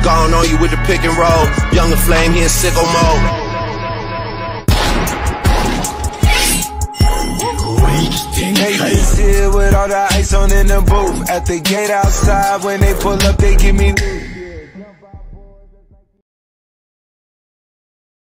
Gone on you with the pick and roll. Younger Flame, he in sicko mode. They can see it with all the ice on in the booth. At the gate outside, when they pull up, they give me